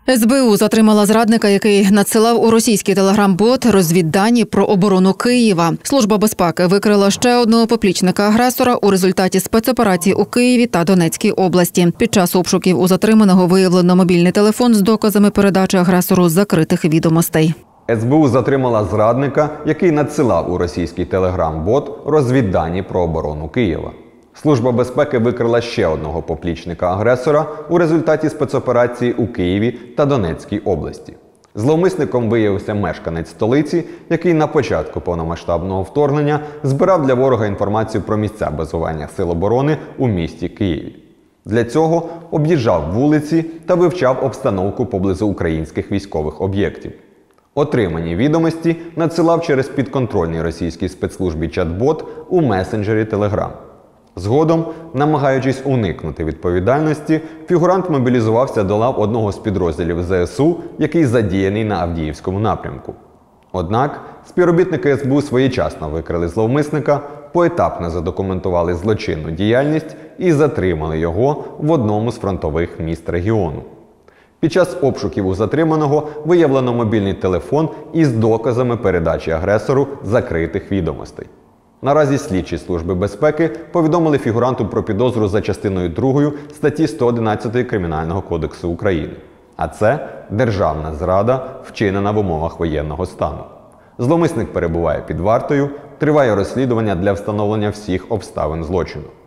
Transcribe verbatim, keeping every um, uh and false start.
ес бе у затримала зрадника, який надсилав у російський телеграм-бот розвіддані про оборону Києва. Служба безпеки викрила ще одного поплічника-агресора у результаті спецоперації у Києві та Донецькій області. Під час обшуків у затриманого виявлено мобільний телефон з доказами передачі агресору закритих відомостей. ес бе у затримала зрадника, який надсилав у російський телеграм-бот розвіддані про оборону Києва. Служба безпеки викрила ще одного поплічника-агресора у результаті спецоперації у Києві та Донецькій області. Зловмисником виявився мешканець столиці, який на початку повномасштабного вторгнення збирав для ворога інформацію про місця базування сил оборони у місті Києві. Для цього об'їжджав вулиці та вивчав обстановку поблизу українських військових об'єктів. Отримані відомості надсилав через підконтрольний російській спецслужбі чат-бот у месенджері Telegram. Згодом, намагаючись уникнути відповідальності, фігурант мобілізувався до лав одного з підрозділів зе ес у, який задіяний на Авдіївському напрямку. Однак, співробітники ес бе у своєчасно викрили зловмисника, поетапно задокументували злочинну діяльність і затримали його в одному з фронтових міст регіону. Під час обшуків у затриманого виявлено мобільний телефон із доказами передачі агресору закритих відомостей. Наразі слідчі Служби безпеки повідомили фігуранту про підозру за частиною другою статті сто одинадцять Кримінального кодексу України. А це державна зрада, вчинена в умовах воєнного стану. Зловмисник перебуває під вартою, триває розслідування для встановлення всіх обставин злочину.